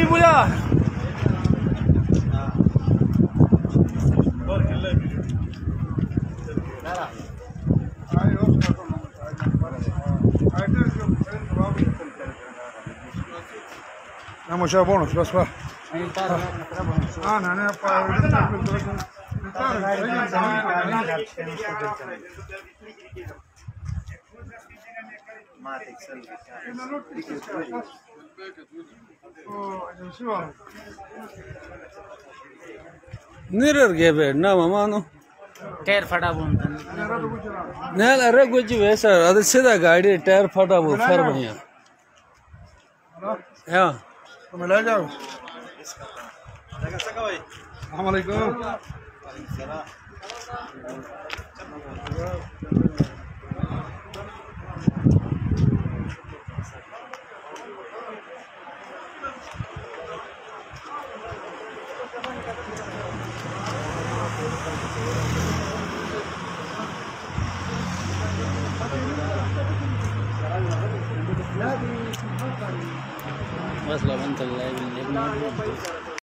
Happy Buya. Vamos ya bonus, vas va. Nerer gebe na mama no. Tyre फटा बोलते हैं नहीं अरे कुछ वैसा अरे सीधा गाड़ी टायर फटा वो फिर बढ़िया या तो मिला जाओ अस्सलामुअलैकुम बस लवन चल रहा है